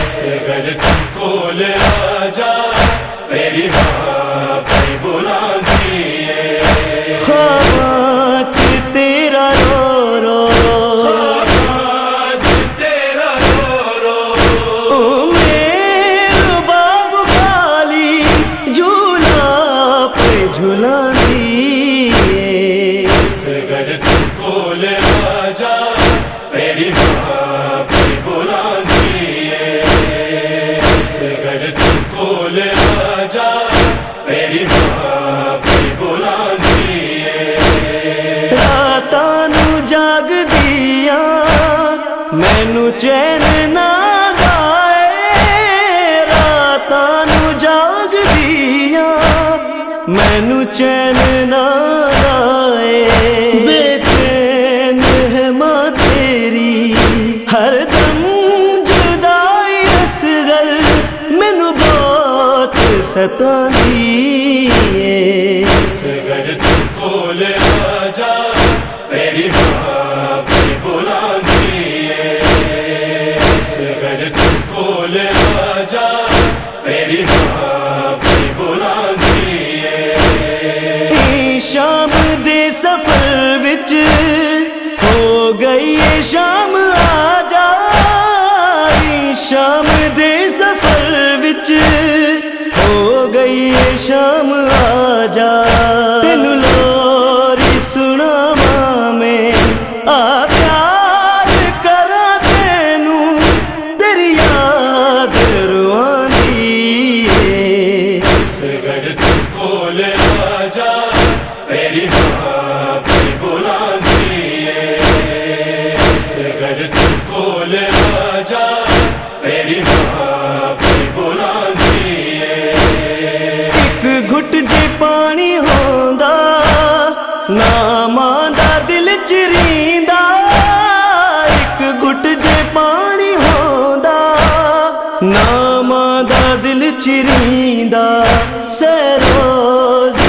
اصغر تم کھول آجا تیری ماں بھی بلاتی ہے خامات تیرا رو رو تیرا رو رو میرے باب والی جھولا پہ جھلاندی ہے اصغر تم کھول آجا تیری ماں بھی بلاتی ہے اصغر تم کھول آجا تیری ماں بھی بلاتی ہے راتاں نو جاگ دیا مینو چین نہ آئے راتاں نو جاگ دیا مینو چین نہ آئے بے چین ہے ماں تیری ہر دم جدائی اصغر مینو بہت ستاندی ہے اصغر تم کھول آجا تیری ماں بھی بلاتی ہے اصغر تم کھول آجا تیری ماں بھی بلاتی ہے شام دے سفر وچ ہو گئی ہے شام آ جا شام دے سفر وچ ہو گئی ہے شام آ جا تینو لوری سناواں میں آ پیار کراں تینو تیری یاد رواندی ہے اصغر تم کھول آجا تیری ماں بھی بلاتی ہے اصغر تم کھول آجا تیری ماں بھی بلاتی ہے ایک گھٹ جے پانی ہوندا نا ماں دا دل چریندا ایک گھٹ جے پانی ہوندا نا ماں دا دل چریندا سروز